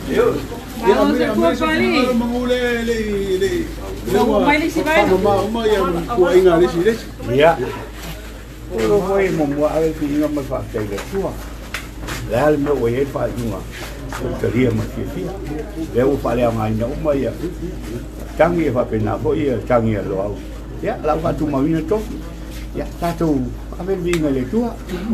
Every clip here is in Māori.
Vamos a Kuapali. Vamos mai le si vai. Ya. Kalau mau membuat apa tu ingat masak saya tua. Lalu mau wajib pak cuma. Kerja masih sih. Lepas paling banyak umur ya. Canggih apa pernah kau ya canggih loh. Ya, lalu tu mau ini tu. Ya, satu apa bingung le tua.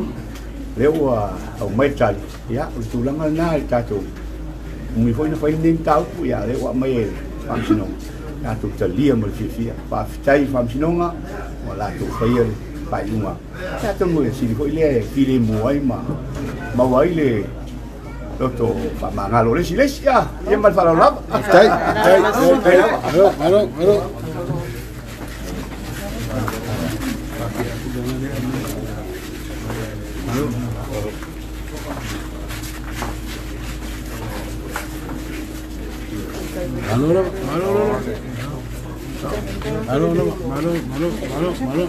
Lepas mai cari. Ya, tulang nak satu. Mui foi não foi nem tal, ya lepas mai famsinong. Ya tu terliam masih sih. Pak cai famsinonga. Wala tu saya phải đúng không? Cha cho người xin khối lệ khi lên muối mà vậy lệ đó tổ phạm mà ngalo lên xí lên xí à em bắt phải lắm chạy malo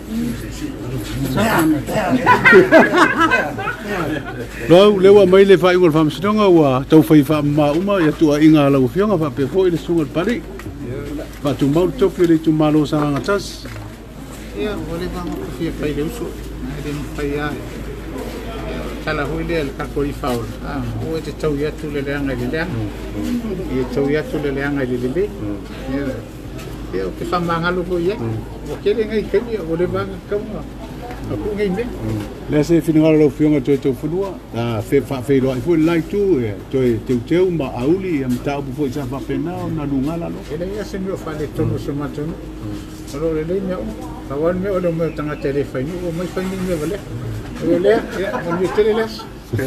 Lo lewa mai le fai ngol fam sinonga wa tau fai fa ma uma ya tua inga la ufionga fa pe foi le sungal pari pa tu mau to le tu malo sa nga tas ya ole ba mo fi fai le usu le no fai ya kala hui le ka ko I faul o te tau ya tu le anga le le e tau ya tu le anga le le ya ke fa mangalo ko ye o ke le ngai ke ole ba ka mo aku ngai me le se finanga lo fionga to funua fe fa fe lo foi like tu to teu ma auli am tau bu foi sa fa pena na lunga la lo ele ya se me fa le tono so matono alo le me kawan me o me tanga telefone o mai fa ni me vale le ya on me teles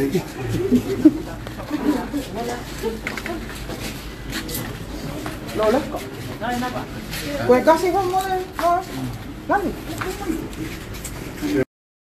Lo let's go. Pues casi vamos a ver.